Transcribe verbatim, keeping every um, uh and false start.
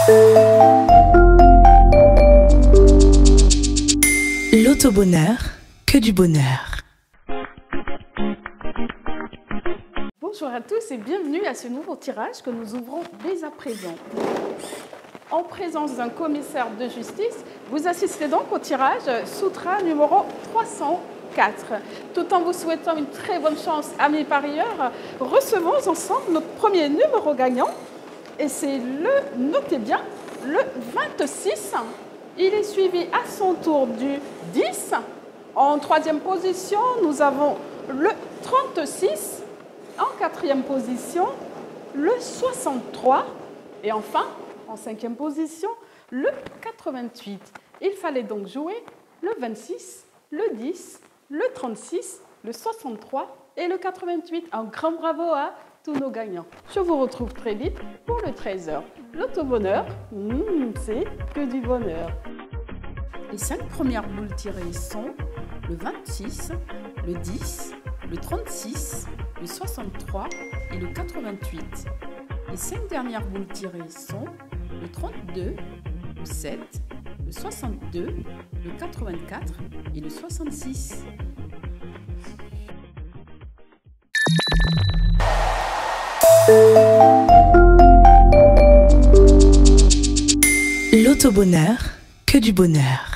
L'auto-bonheur, que du bonheur. Bonjour à tous et bienvenue à ce nouveau tirage que nous ouvrons dès à présent. En présence d'un commissaire de justice, vous assistez donc au tirage Soutra numéro trois cent quatre. Tout en vous souhaitant une très bonne chance, amis parieurs, recevons ensemble notre premier numéro gagnant. Et c'est le, notez bien, le vingt-six. Il est suivi à son tour du dix. En troisième position, nous avons le trente-six. En quatrième position, le soixante-trois. Et enfin, en cinquième position, le quatre-vingt-huit. Il fallait donc jouer le vingt-six, le dix, le trente-six, le soixante-trois et le quatre-vingt-huit. Un grand bravo à tous nos gagnants. Je vous retrouve très vite pour le treize heures. L'auto-bonheur, mmh, c'est que du bonheur. Les cinq premières boules tirées sont le vingt-six, le dix, le trente-six, le soixante-trois et le quatre-vingt-huit. Les cinq dernières boules tirées sont le trente-deux, le sept, le soixante-deux, le quatre-vingt-quatre et le soixante-six. L'auto-bonheur, que du bonheur.